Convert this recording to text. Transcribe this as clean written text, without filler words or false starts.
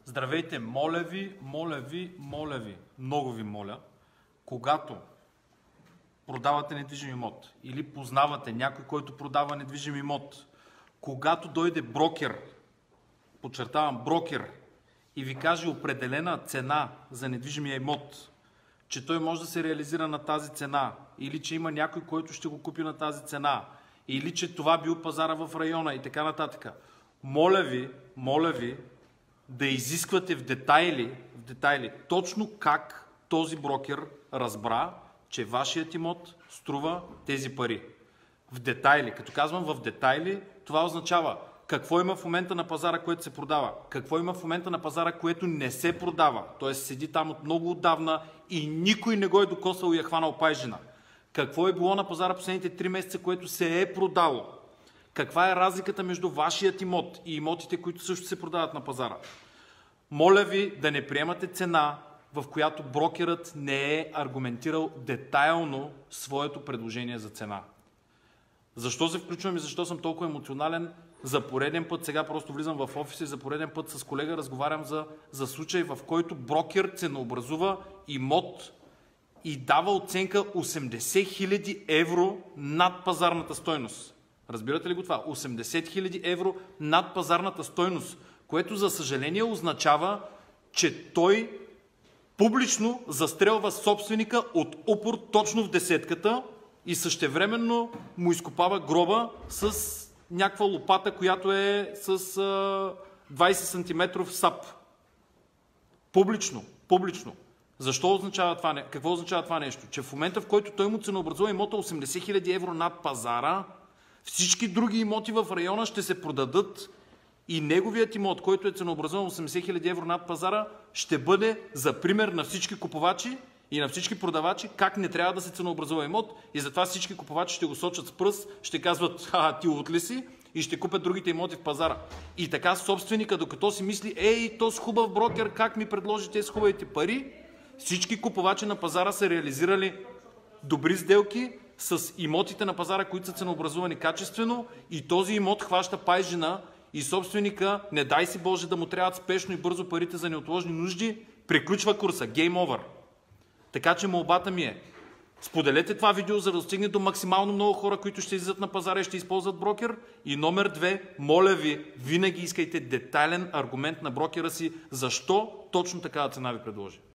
Здравейте, моля ви, много ви моля, когато продавате недвижим имот или познавате някой, който продава недвижим имот, когато дойде брокер, подчертавам брокер, и ви каже определена цена за недвижимия имот, че той може да се реализира на тази цена, или че има някой, който ще го купи на тази цена, или че това бил пазара в района и така нататък. Моля ви да изисквате в детайли точно как този брокер разбра, че вашият имот струва тези пари. В детайли. Като казвам в детайли, това означава какво има в момента на пазара, което се продава, какво има в момента на пазара, което не се продава, т.е. седи там от много отдавна и никой не го е докосвал и е хванал пайжина. Какво е било на пазара последните 3 месеца, което се е продало? Каква е разликата между вашият имот и имотите, които също се продават на пазара? Моля ви да не приемате цена, в която брокерът не е аргументирал детайлно своето предложение за цена. Защо се включвам и защо съм толкова емоционален? За пореден път, сега просто влизам в офиса и за пореден път с колега разговарям за случай, в който брокер ценообразува имот и дава оценка 80 000 евро над пазарната стойност. Разбирате ли го това? 80 000 евро над пазарната стойност, което за съжаление означава, че той публично застрелва собственика от упор точно в десетката и същевременно му изкопава гроба с някаква лопата, която е с 20 см сап. Публично. Защо означава това? Какво означава това нещо? Че в момента, в който той му ценообразува имота 80 000 евро над пазара, всички други имоти в района ще се продадат и неговият имот, който е ценообразуван 80 000 евро над пазара, ще бъде за пример на всички купувачи и на всички продавачи как не трябва да се ценообразува имот, и затова всички купувачи ще го сочат с пръст, ще казват ти от ли си, и ще купят другите имоти в пазара. И така собственика, докато си мисли, то с хубав брокер, как ми предложи тези хубавите пари, всички купувачи на пазара са реализирали добри сделки с имотите на пазара, които са ценообразувани качествено, и този имот хваща пайжина и собственика, не дай си Боже да му трябват спешно и бързо парите за неотложни нужди, приключва курса, game over. Така че молбата ми е, споделете това видео, за да достигне до максимално много хора, които ще излизат на пазара и ще използват брокер. И номер 2, моля ви, винаги искайте детайлен аргумент на брокера си, защо точно такава цена ви предложи.